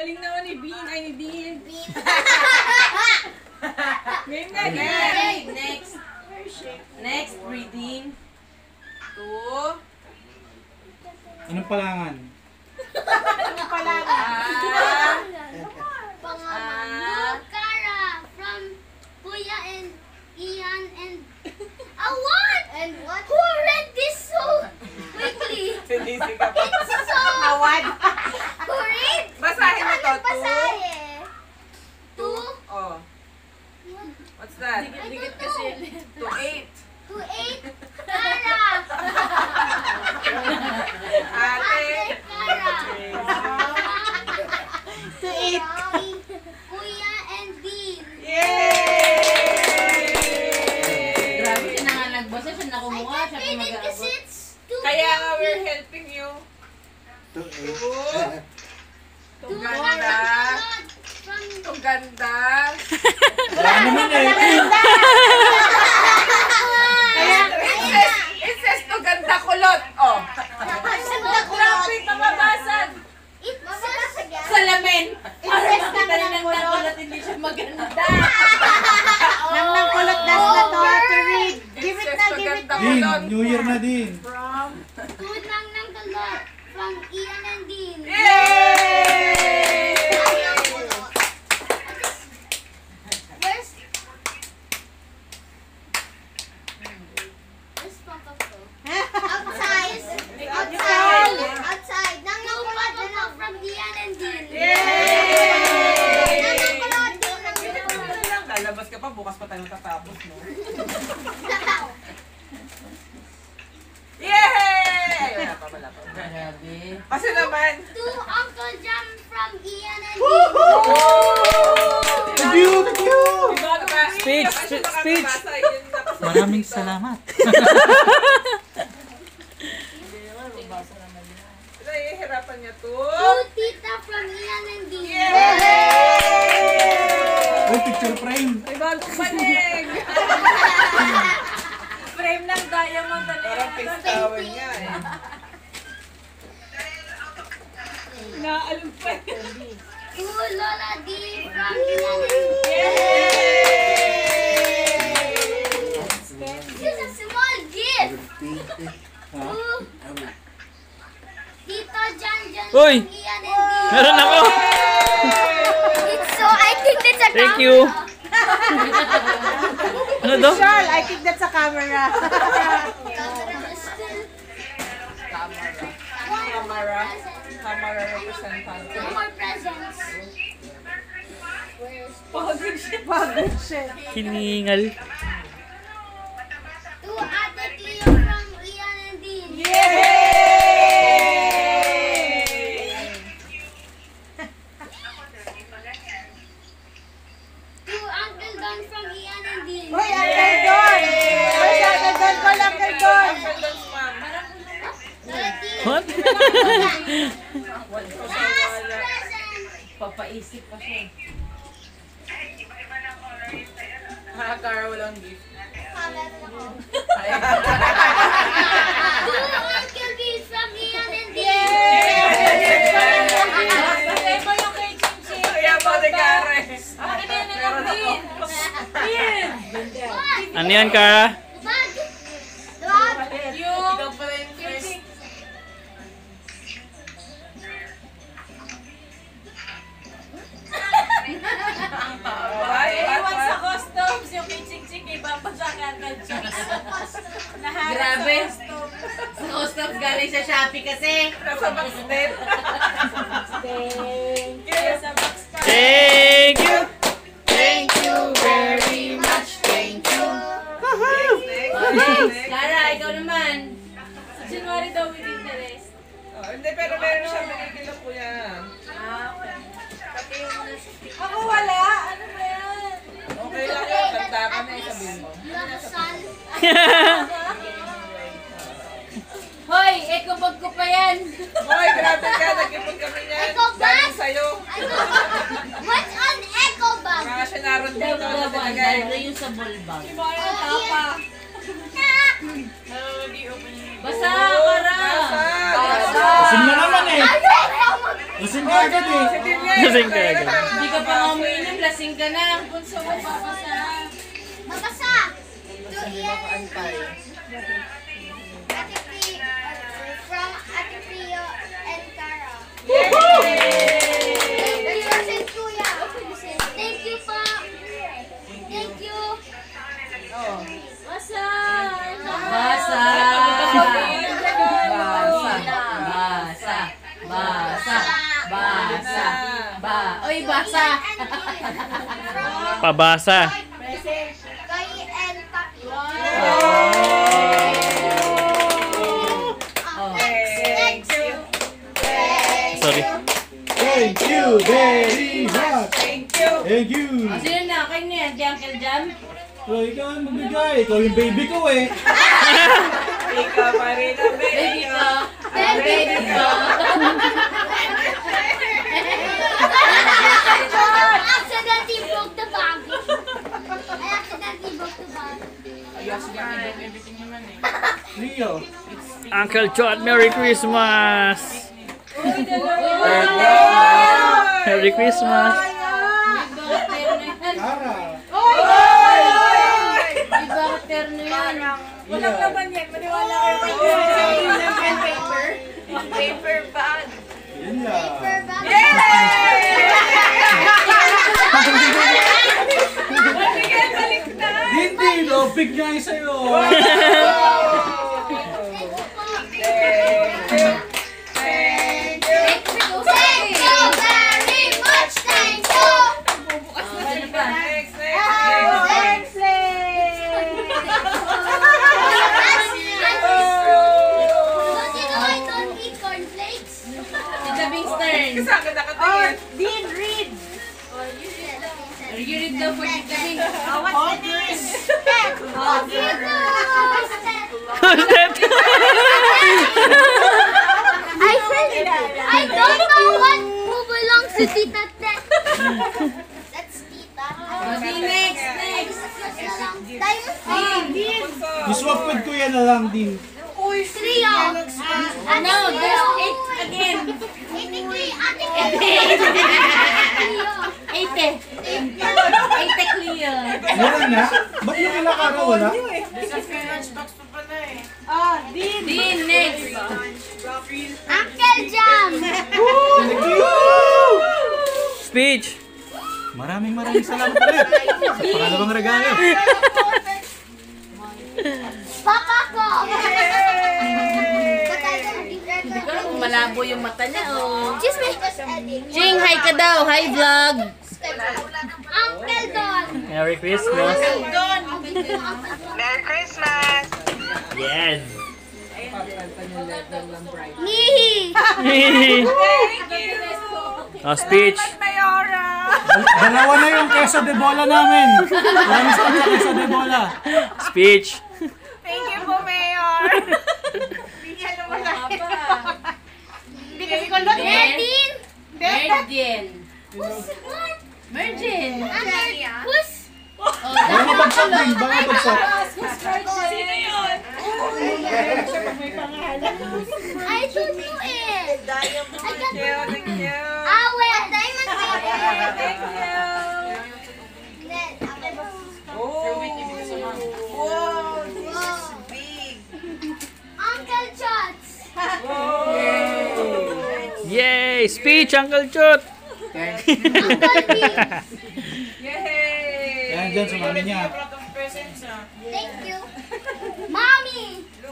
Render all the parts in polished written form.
Galing naman ni Bean. Ay, ni Dean. Game na, Okay, next. Next reading. 2. Anong palangan? Ano pala? Pangalan. Cara from Kuya and Ian and what? And what? Who read this so quickly? Sinisig ka pa. It's so. Awad. Who read? Basahin mo to. 2. Basahin. 2. Oh. What's that? Dikit kasi. 2-8. 2-8. Cara. Ate. Cara. 2-8. Kuya and Dean. Yay! Grabe siya na nga nagbasa, siya nakumuha, siya Read it kasi mag-aabot. it's too Kaya nga big. we're helping you. 2. Two Ganda. from Ang ganda. Wala naman eh. It says to ganda kulot. Oh. Lapit, mababasag. It says Salamin! Para says makita naman rin ang ng kulot. nakulot, hindi siya maganda. Nang kulot das na to to read. Give It it says na, to give it ganda na. Din, kulot. New Year na din. two lang ng kulot from Ian and Dean. Yay! Where's Papa Flo? Outside. Outside. Outside. Nang kulot na from Ian and Dean. Yay! Nang kulot din ng kulot. Lalabas ka pa, bukas pa tayo tatapos, no? Yay! Wala pa, wala pa. Grabe. Kasi naman, To Uncle Jam from Ian and Dean. Thank you, thank you. Speech, speech. Maraming salamat. Nahihirapan niya to. To Tita from Ian and Dean. Uy, picture frame. May bagong panig. Frame ng diamond. Parang pistawan niya eh. Naalong pa. To Lola D from Ian and Dean. This is a small gift. Ha? To Tito Jan Jan Uy! from Ian and Dean. Meron ako! It's so, I think that's a Thank camera. you. Ano to? Charles, I think that's a camera. Camera. Camera representant. No more presents. Pagod siya. Pagod siya. Hiningal. To Ate Cleo from Ian and Dean. To Uncle Don from Ian and Dean. Uy, Uncle Don! Uy, Uncle Don ko lang, Uncle Don! What? Last present. Papaisip pa siya. Nakakara walang gift. To Uncle B from Ian and Dean. Patay mo yung kay Ching Ching. Kaya ba ni Kare? Akin na yun lang din. Din. Ano yan, Kara? Bag. Dog. Yung Ikaw pala yung first. iwan sa customs. Yung kay Ching Ching, ibabasakan ng Ching. Naharap Grabe. sa customs. Sa customs galing sa Shopee kasi. Nasa box din. Thank you sa box pa. Thank you! Thank you very much. Thank you. Next. Kara, ikaw naman. Sa January daw with interest. Oh, hindi, pero meron siya binigil po niya. Okay. Ako wala. Ano ba yan? Okay lang yun. Kanta ka na yung sabihin mo. You have a son. Hoy, ekobag ko pa yan. Boy, grabe ka. Nag-ipon kami niyan. Echo bag? Galing sa'yo. What's an echo bag? Mga siya naroon dito. Ano Ano tinagay? yung sa ballbag. Yung mga yung tapa. Basa, Kara. Basa. Asim na naman eh. Ano? Lasing ka agad eh. Lasing ka agad. Hindi ka pa umiinom, lasing ka na. Bunso mo papasa. Mabasa! To Ian from Ate Pio and Cara. Thank you, Kuya. Thank you po. Thank you. Basa! Basa! Basa! Basa! Basa! Oy, basa! Pabasa. Kay and Papi. Thank you. Sorry. Thank you very much. Thank you. Thank you. Sino na? Kayo na yan, kay Uncle Jam? Oh, ikaw ang magbigay. Ikaw yung baby ko eh. Ikaw pa rin ang baby ko. Baby ko. I accidentally broke the bag. I accidentally broke the bag. Leo. Uncle Chot, Merry Christmas! Merry Christmas! Cara. Di ba terno yan? Walang laban yan, maniwala kayo kay paper bag. Yun lang. Paper bag. Hindi, lobig nga yung sa'yo. Thank you very much. Thank you. Next. Don't you know I don't eat cornflakes? Si Jabing Stern. Kasi agad nakatingin. Dean, read. You read daw for si Jabing. I don't know what who belongs to Tita Tet. That's Tita. Next. Diamond. Iswap with kuya na lang din. Trio. No, there's 8 again. 83. Ate Ate. Ate clear. Meron na? Ba't yung kinakara wala? Dean, next. Uncle Jam. Thank you! Speech! Maraming salamat ulit. Sa pangalawang regalo. Papa ko. Hindi ko alam kung malabo yung mata niya, oh. Excuse me. Jing, hi ka daw. Hi, vlog. Uncle Don. Merry Christmas! Merry Christmas! Yes! Nihi. Oh, speech! Dalawa na yung queso de bola namin. Maraming salamat queso de bola. Speech! Thank you po, Mayor! Merlin. Mergin. Who's what? Mergin. Who's? Baka mabagsak din. Baka mabagsak. Sino yun? I don't know it. I got Thank you. Well, diamond. Thank you. Wow, this is big. Uncle Shots. Yay! Speech, Uncle Chot! Uncle B. Yay! Yan dyan sa mami niya. Thank you. Mommy.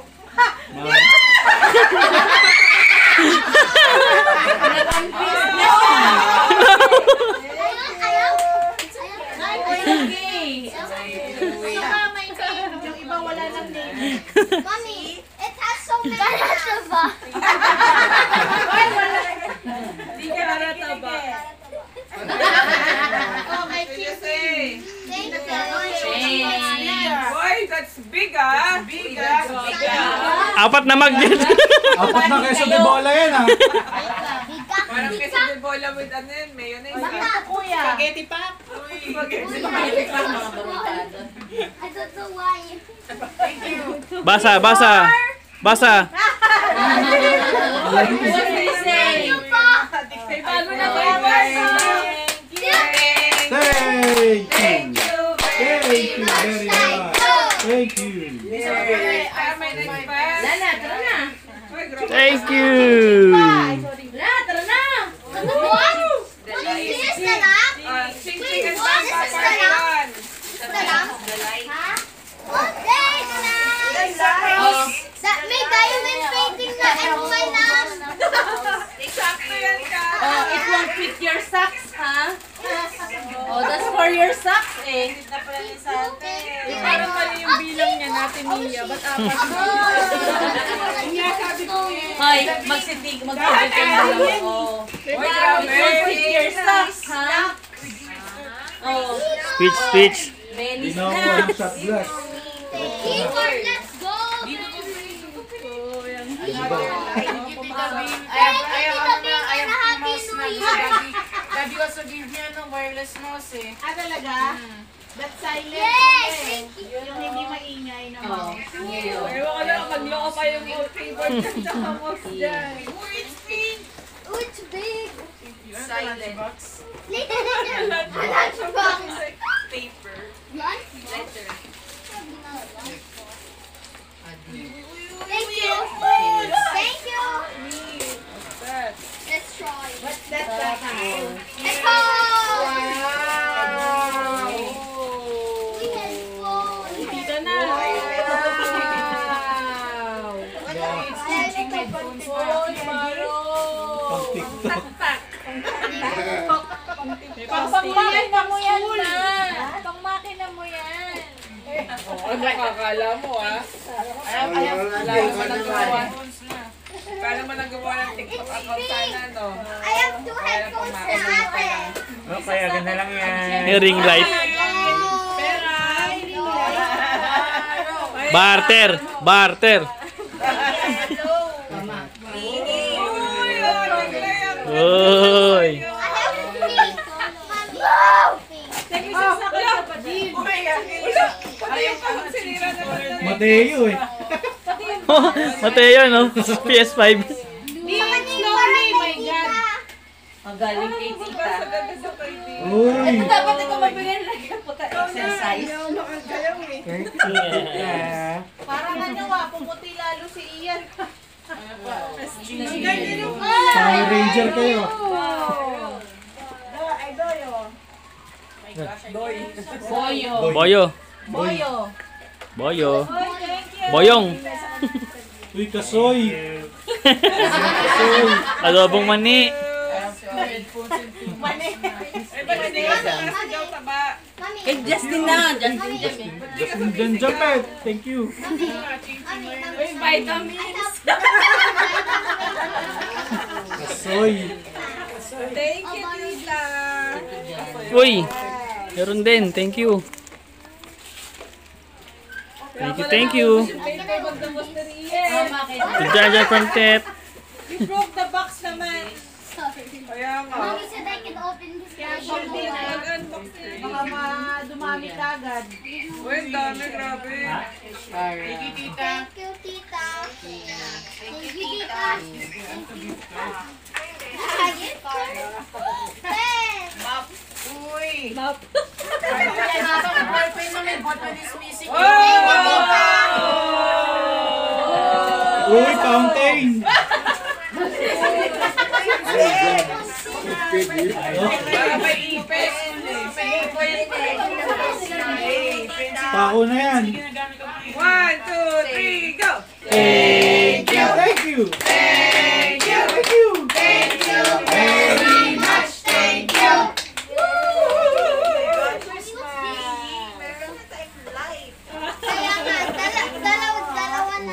Ayaw. Okay. Mommy, it has so many. Karataba. Di ka narata ba? Thank you. Thank you. Boy, that's big ah! Big ah! Apat na mag-get! Apat na queso de bola yan ah. Parang kasi de bola with ano yun, mayonnaise ah. Spaghetti pa. Spaghetti. I don't know why. Basa! Basa! Basa! What did he say? Thank you po. Thank you. Tara na! What? What is this, the lamp? Ching-ching and What is Bamba this, the lamp? yun. The lamp? Ha? What day, the lamp? That may diamond painting na and my lamp. Sakto yan ka. Oh, it won't fit your socks, ha? Oh, that's for your socks, eh. Na pala ni Sante. Parang mali yung bilang niya natin, Mia. Ba't apat? Hoy, magsitig kayo lang. Oh. Uy, It grabe. won't fit your socks, ha? Oh, Speech. Benny's Now, na. one shot glass. Keyboard, let's go. Daddy also give me wireless mouse eh. Ah, talaga? That's silent. Yes, thank you. Yung hindi maingay na mouse. Ewan ko lang, magloko pa yung keyboard at saka mouse dyan. Oh, it's big. Silent box. Lunchbox. Paper. Lunchbox. Thank you. Thank you. Let's try. What's that? Let's go. Dito na. Hoy, Maro. Pang TikTok. Pangmakina mo yan na. Pangmakina mo yan. Ano kakala mo ah? Kala mo nagawa ng TikTok account sana, no? I have two headphones na ate. Okay, agad na lang yan. May ring light. Barter. Oy. I have pink. Mommy. Pink. Ayaw ka sinira na Mateo eh. Mateo, no? PS5. Slowly, my God. Ang galing kay tita. Uy. Ito dapat ito mabigyan na puta exercise. Thank you. Yeah. Parang nanawa, pumuti lalo si Ian. Power Ranger kayo. Boyo. Boyo. Boyo. Boyong. Uy, kasoy. Adobong mani. Mami. Kay Justin na. Justin Justin Janjapet. Thank you. Uy, vitamins. Kasoy. Thank you, tita. Uy. Meron din. Thank you. Thank you. Jaja from Tet. You broke the box naman. Sorry. Kaya nga. Mommy said I can open this package. Mag-unbox Baka dumami ka agad. Uy, ang dami, grabe. Thank you, tita. Thank you, tita. Thank you, tita. Thank you. Pen. Uy. Map. Ballpen na may button is missing. Uy, fountain. Para may ipis. Pako na yan. 1, 2, 3, go! Thank you. Thank you. Thank you! Thank you. Thank you very much. Thank you. Kaya nga, dalawa na.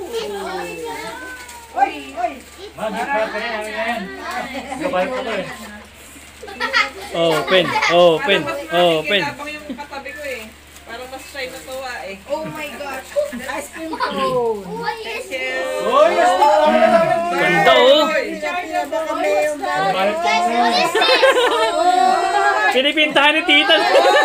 Magic pa rin namin yan. Gabay ko to eh. Open. Kinabang yung katabi ko eh. Parang mas shy na tuwa eh. Oh my gosh. Ice cream cone. What is this? Uy, yes, kami na lang yan. Ganda, oh. Balik pa Guys, rin. what is this? Pinipintahan ni Tita.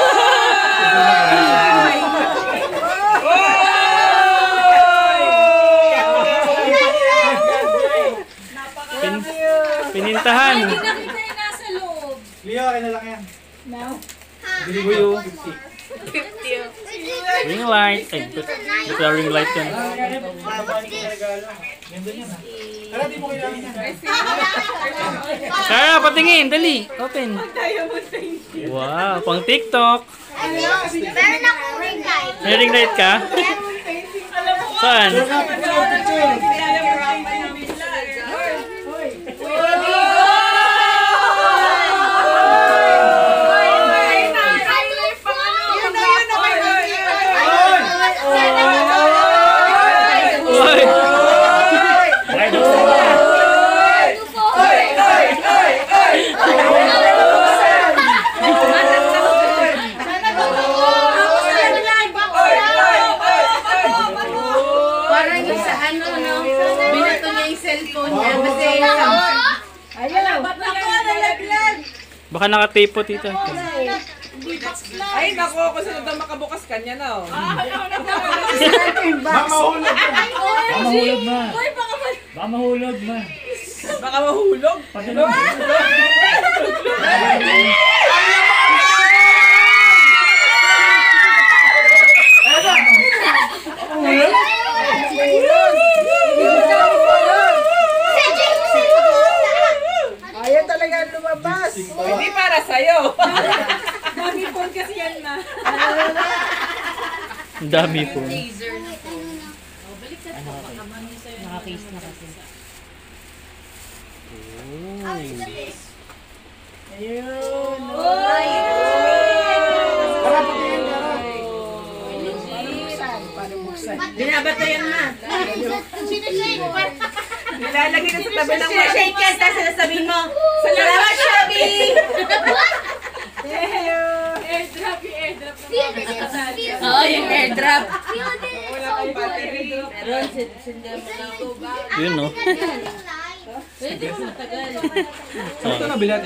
Pinintahan. Nakita yung nasa loob. Leo, akin na lang yan. No. Bili ko yung 50. Wait, Ring light. Ay, ito ring light yun. Tara, di mo kailangan yan. Kaya, patingin. Dali. Open. Wow, pang TikTok. Meron akong ring light. May ring light ka? Saan? Uy! Parang yung sa ano, no? Binato niya yung cellphone niya kasi Ayun, ba't ako nalaglag? Baka nakatape po, tita. Ay, nako, kung sino daw makabukas kanya na, oh. Baka mahulog na. Baka mahulog na. Uy, baka Baka mahulog na. Baka mahulog. Ayaw talaga lumabas. Hindi para sa'yo. Mami phone kasi yan na. Ang dami po. Tara, patingin ka. Binabatayan na. Nilalagay na sa tabi ng mga. Shake yan, tapos sasabihin mo, salamat, Shabby! Oo, yung airdrop. Wala kang battery. Meron, sindihan mo lang. Yun, no? Pwede mo matagal. Ito na, bilati.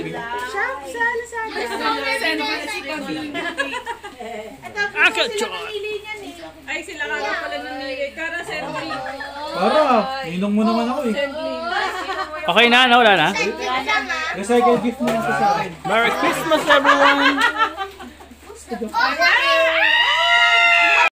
Akachot! Ay, sila ka nga pala namili. Kara, Servi. Para, ninong mo naman ako eh. Okay na, no? Wala na? Recycle gift mo lang to sa akin. Merry Christmas, everyone! Oh,